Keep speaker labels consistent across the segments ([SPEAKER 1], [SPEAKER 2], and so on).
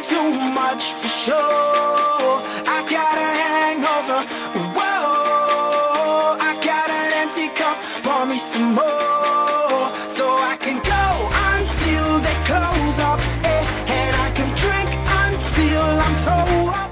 [SPEAKER 1] drank too much for sure. I got a hangover, whoa. I got an empty cup, pour me some more, so I can go until they close up, and I can drink until I'm toe up.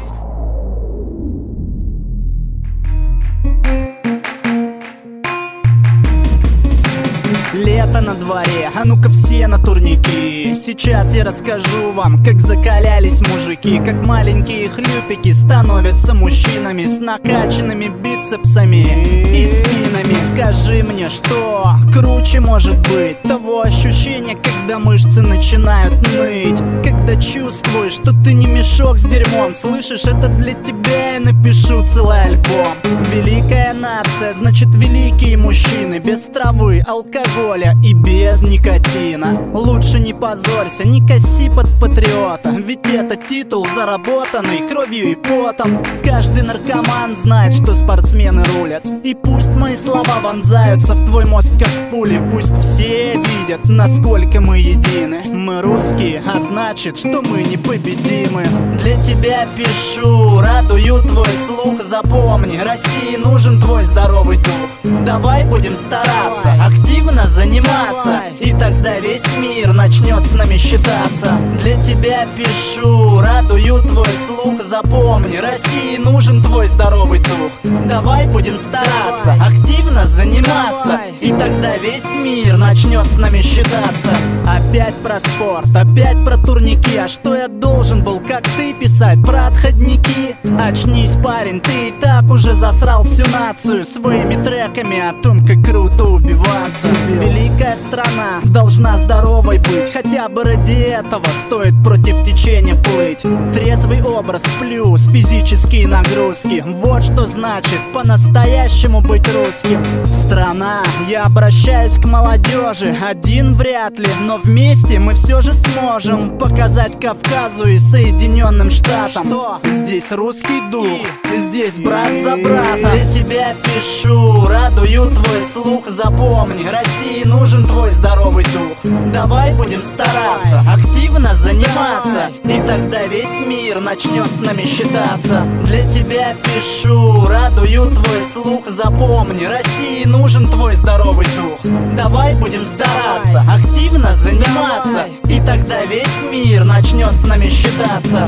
[SPEAKER 2] Лето на дворе, а ну-ка все на турники. Сейчас я расскажу вам, как закалялись мужики, как маленькие хлюпики становятся мужчинами с накачанными бицепсами и спинами. Скажи мне, что круче может быть того ощущения, когда мышцы начинают ныть, когда чувствуешь, что ты не мешок с дерьмом. Слышишь, это для тебя я напишу целый альбом. Великая нация, значит великие мужчины, без травы, алкоголя и без никотина. Лучше не позорься, не коси под патриота, ведь это титул, заработанный кровью и потом. Каждый наркоман знает, что спортсмены рулят, и пусть мои слова вонзаются в твой мозг как пули. Пусть все видят, насколько мы едины. Мы русские, а значит, что мы непобедимы. Для тебя пишу, радую твой слух. Запомни, России нужен твой здоровый дух. Давай будем стараться, активно заниматься, и тогда весь мир начнет с нами считаться. Для тебя пишу, радую твой слух. Запомни, России нужен твой здоровый дух. Давай будем стараться, активно заниматься, и тогда весь мир начнет с нами считаться. Опять про спорт, опять про турники. А что я должен был, как ты, писать про отходники? Очнись, парень, ты и так уже засрал всю нацию своими треками о том, как круто убиваться. Великая страна должна здоровой быть, хотя бы ради этого стоит против течения плыть. Трезвый образ плюс физические нагрузки, вот что значит по-настоящему быть русским. Страна, я обращаюсь к молодежи, один вряд ли, но вместе мы все же сможем показать Кавказу и Соединенным Штатам, что здесь русский дух, здесь брат за брата. Для тебя пишу, радую твой слух. Запомни, России нужен твой здоровый дух. Давай будем стараться, активно заниматься, и тогда весь мир начнет с нами считаться. Для тебя пишу, радую твой слух. Запомни, России нужен твой здоровый дух. Давай будем стараться, активно заниматься, и тогда весь мир начнет с нами считаться.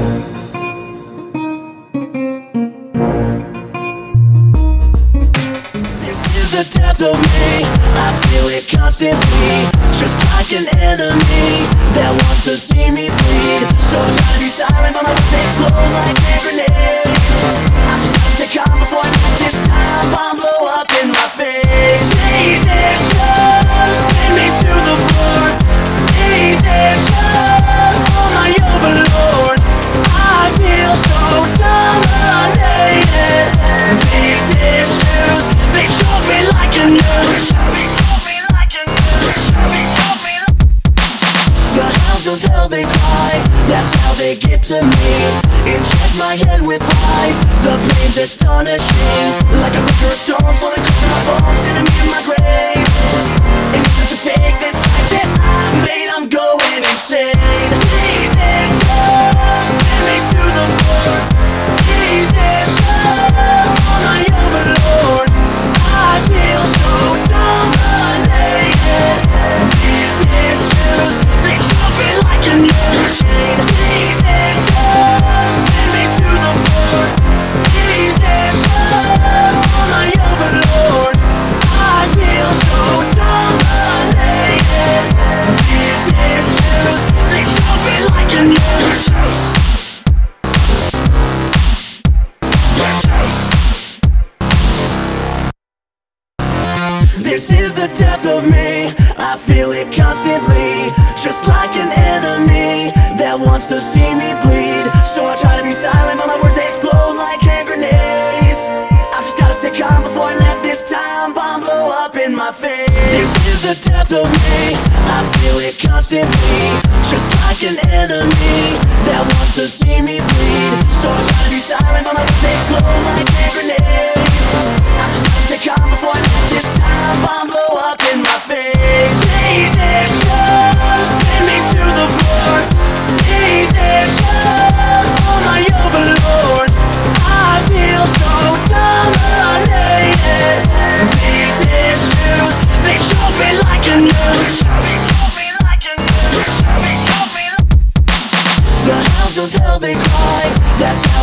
[SPEAKER 3] The death of me, I feel it constantly, just like an enemy that wants to see me bleed. So I try to be silent, but my words explode like hand grenades. I'm just gonna stay calm before I let this time bomb blow up in my face. Jesus, spin me to the floor. Jesus, oh my overlord, I feel so dominated. These issues, they choke me like a noose. The hounds of hell, they cry, that's how they get to me. Inject my head with lies, the pain's astonishing. Like a liquor of stone, slowly crushing my bones, sending me in my grave. And it's such a fake, this life that I made, I'm going insane. Jesus, spin me to the floor. Jesus, oh my overlord, I feel so dominated. These issues, they choke me like a noose. Jesus, spin me to the floor. Jesus, oh my overlord, I feel so dominated. These issues, they choke me like a noose. This is the death of me, I feel it constantly, just like an enemy that wants to see me bleed. So I try to be silent, but my words they explode like hand grenades. I've just gotta stay calm before I let this time bomb blow up in my face. This is the death of me, I feel it constantly, just like an enemy that wants to see me bleed. So I try to be silent, but my words they explode like hand grenades. I'm just gonna stay calm before I let this time bomb blow up in my face. Jesus, spin me to the floor. Jesus.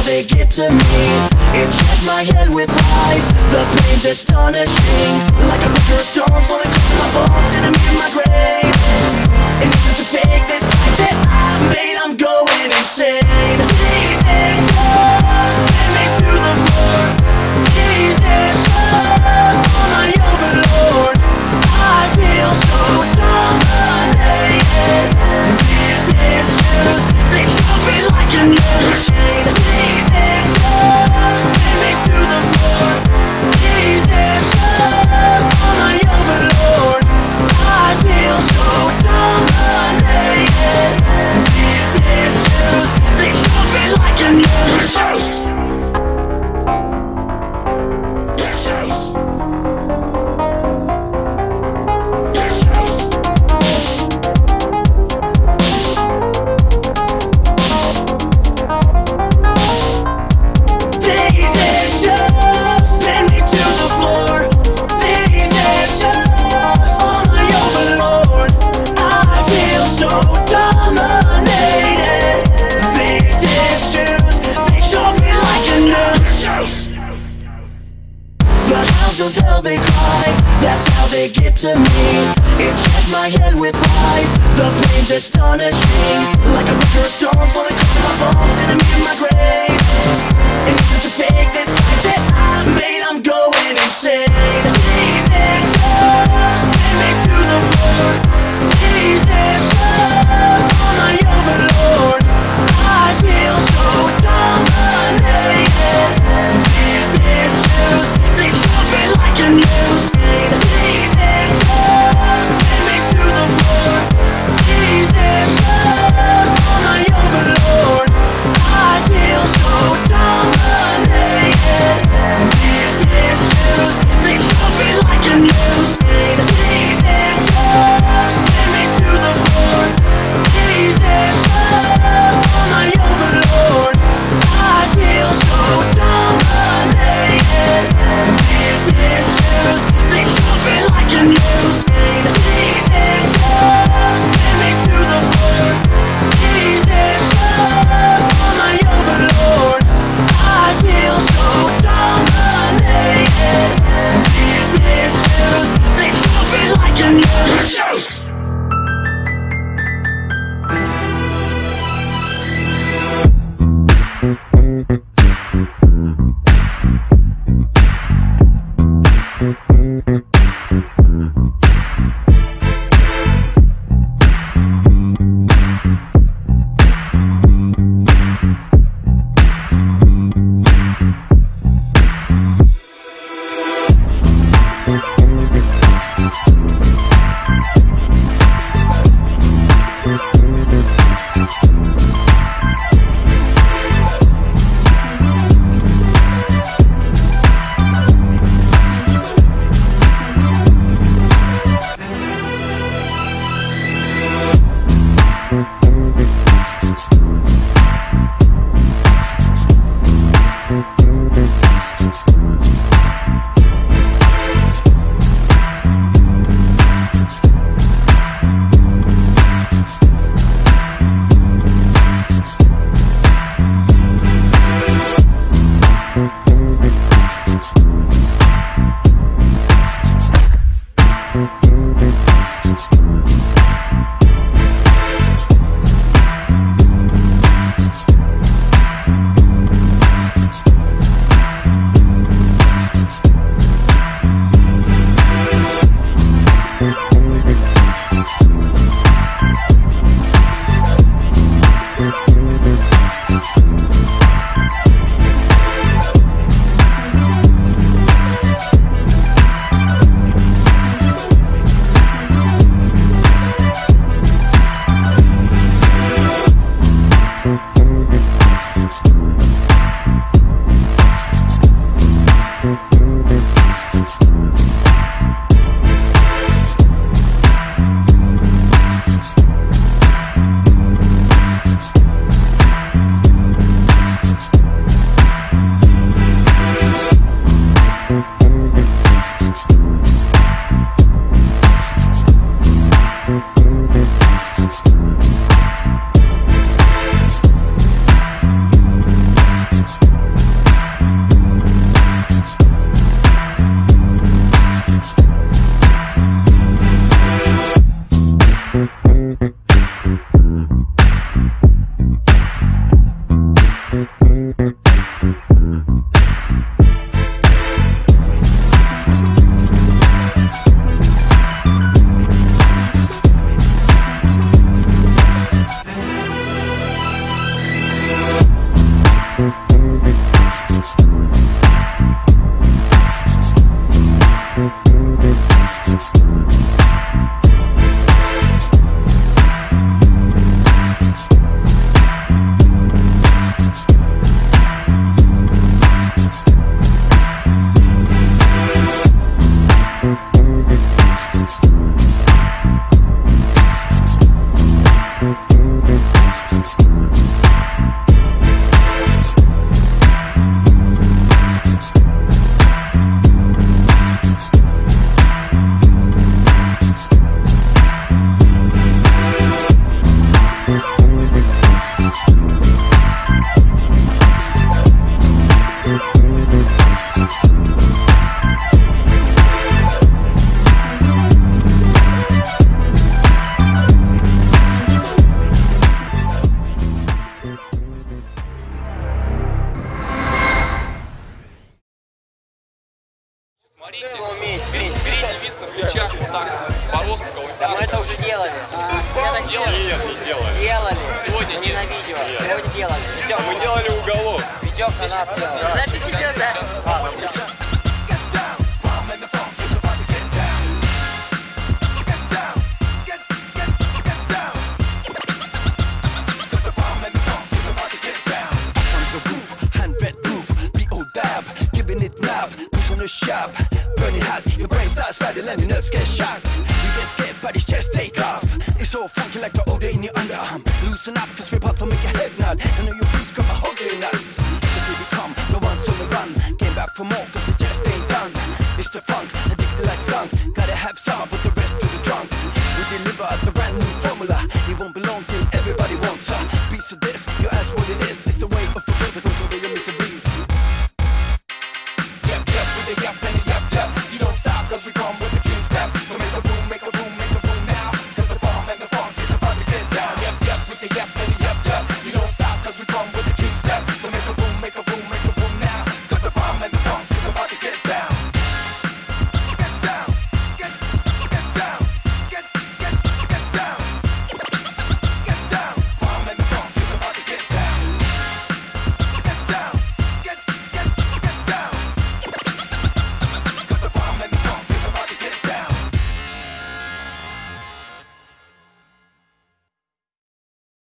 [SPEAKER 3] they get to me. Inject my head with lies, the pain's astonishing. Like a picture of stone slowly crushing my bones, sending me to my grave. And it's such a fake, this life that I've made, I'm going insane. Jesus, send me to the floor. Jesus, oh my overlord, I feel so dominated. These issues, they choke me like a noose. Jesus, send me to the floor. Jesus, oh my overlord, I feel so dominated. These issues, they choke me like a noose. They cry, that's how they get to me. Inject my head with lies, the pain's astonishing. Like a picture of stone slowly crushing my bones, sending me to my grave. And it's such a fake, this life that I've made, I'm going insane. Jesus, send me to the floor. Jesus, oh my overlord, I feel so dominated. These issues, they choke me like a noose. Jesus, send me to the floor. Jesus,
[SPEAKER 4] Нет, не сделали.
[SPEAKER 5] Делали.
[SPEAKER 4] Сегодня
[SPEAKER 5] но
[SPEAKER 4] нет.
[SPEAKER 5] не на видео.
[SPEAKER 4] Нет.
[SPEAKER 5] Сегодня делали. Витек,
[SPEAKER 4] Мы делали уголок.
[SPEAKER 5] Витек на нас делал. Запись идет, да?
[SPEAKER 1] Sharp, burning hot, your brain starts rattling and your nerves get sharp. You get scared but his chest take off. It's all funky like the odor in your underarm. Loosen up cause we're about to make your head nod. I know your priest come a hug your nuts. Cause we become the ones on the run. Came back for more cause we just ain't done. It's the funk, addicted like skunk. Gotta have some but the rest of the drunk. We deliver the brand new formula. It won't be long till